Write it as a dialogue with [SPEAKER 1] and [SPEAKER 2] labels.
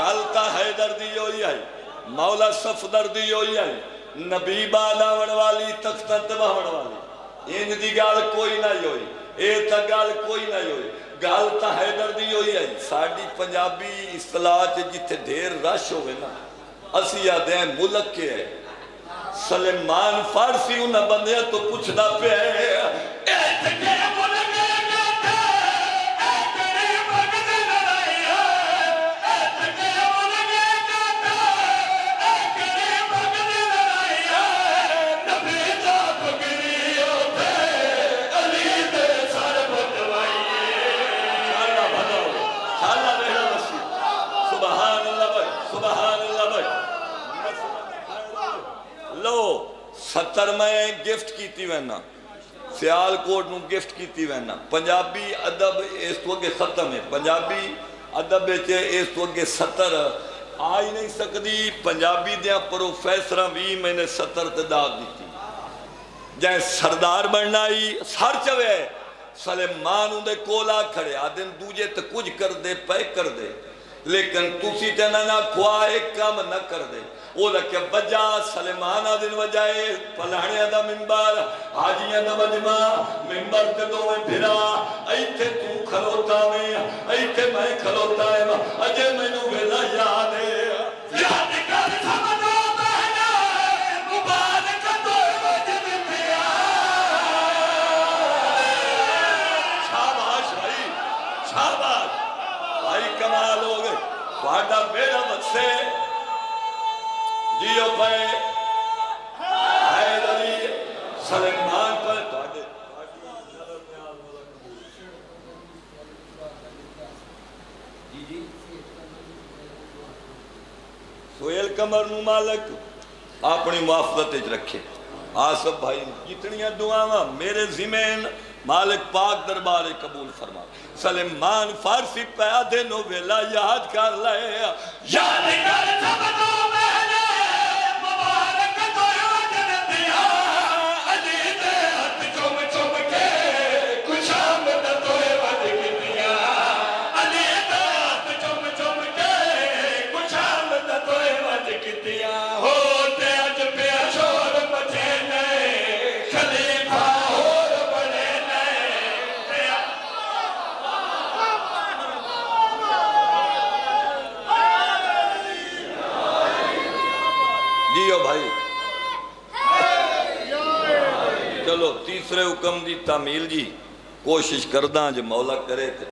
[SPEAKER 1] گالتا حیدر دی ہوئی آئی مولا صفدر دی ہوئی آئی نبی بالا وڑوالی تختت بہوڑ والی ان دی گال کوئی نہ ہوئی اے تا گال کوئی نہ ہوئی گالتا حیدر دی ہوئی آئی ساڑی پنجابی اصطلاح جتے دیر رش ہوئے نا اسی آدھے ہیں ملک کے ہے سلیمان فارسی انہا بندے تو پوچھنا پہ ہے ستر میں گفٹ کیتی وینا سیال کوٹ نو گفٹ کیتی وینا پنجابی ادب اس تو اگے ختم ہے پنجابی ادب اس تو اگے 70 آئی نہیں سکتی پنجابی دیاں پروفیسرہ بھی میں نے 70 تعداد دیتی جائیں سردار بننا ہی سر چوے سلیمان ہوں دے کولا کھڑے آدھن دوجے تو کچھ کر دے پے کر دے لیکن تُسی تینا نہ کھوائے کام نہ کر دے وہ لکھے وجہ سلیمان آدھن وجائے پلہنے دا منبر حاجیاں دا مجمع منبر تے دو میں پھرا ایتھے تو کھلوتا میں ایتھے میں کھلوتا ہے اجے میں نو ویلا یاد ہے یاد کر سمجھو بہنا مبارک تو وجد پیا شاباش بھائی شاباش بھائی کمال ہو گئے وعدہ میرا مقصے جیو پہ حیدری سلیمان پر سویل کمر نو مالک اپنی محافظت رکھے آصف بھائی جتنیاں دعاواں میرے زمین مالک پاک دربار قبول فرما سلیمان فارسی پیادے نو ویلا یاد کر لائے یاد کر سمجھو بہنے مبارک تو وجد دیا علی دے ہاتھ چوم چوم کے کچھ آمد تو وجد دیا علی دے ہاتھ چوم چوم کے کچھ آمد تو وجد دیا ہوتے اج پہ شور مچے نئے خلیفہ اور بڑے نئے جیو بھائی چلو تیسرے حکم دی تعمیل جی کوشش کرداں جو مولا کرے